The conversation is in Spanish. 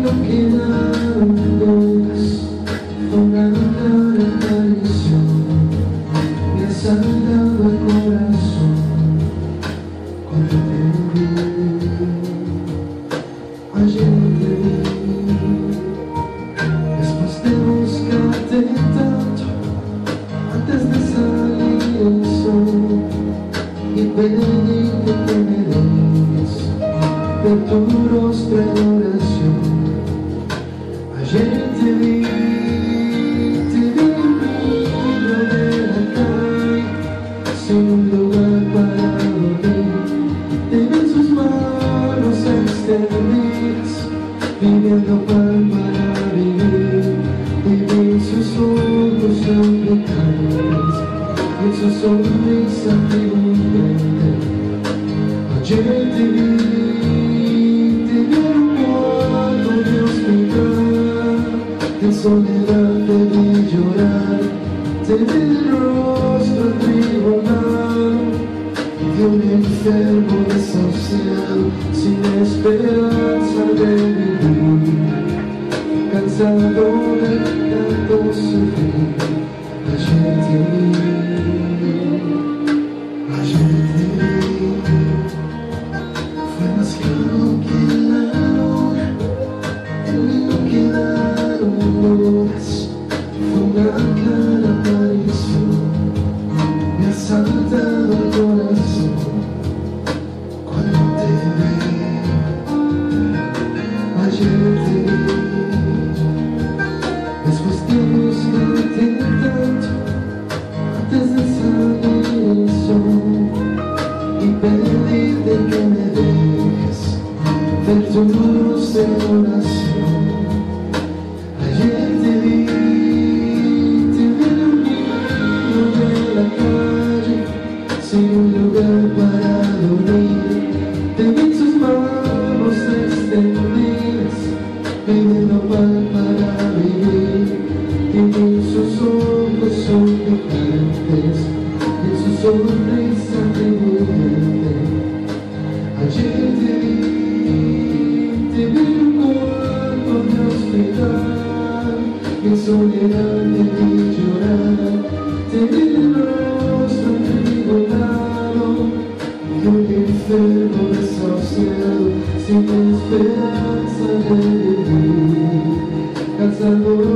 no quedaron dudas, una clara aparición me ha saltado el corazón cuando te vi. Ayer te vi, después de buscarte tanto, antes de salir el sol, y pedirte que me des de tu rostro en oración. Ayer te vi en medio de la calle, sin un lugar para dormir. Te vi en sus manos extendidas, pidiendo pan para vivir. Te vi en sus ojos suplicantes, y en su sonrisa triunfante. Ayer te vi en un cuarto de hospital, en soledad te vi llorar, te vi el rostro tribunal de un enfermo desahuciado, sin esperanza de vivir, cansado de tanto sufrir. Ayer te vi, ayer te vi, fue más claro que la luna, en mí no quedaron dudas, fue una clara aparición, me ha saltado el corazón cuando te vi. Ayer te vi, después de buscarte tanto, antes de salir el sol, y pedirte que me des de tu luz en oración. Ayer te vi en medio de la calle, sin un lugar para dormir. Te vi en sus manos extendidas, pidiendo pan para vivir. Y en sus ojos suplicantes, en su sonrisa triunfante. Ayer te vi en un cuarto de hospital, y en soledad te vi llorar, te vi el rostro tribunado de un enfermo desahuciado, sin esperanza de vivir, cansado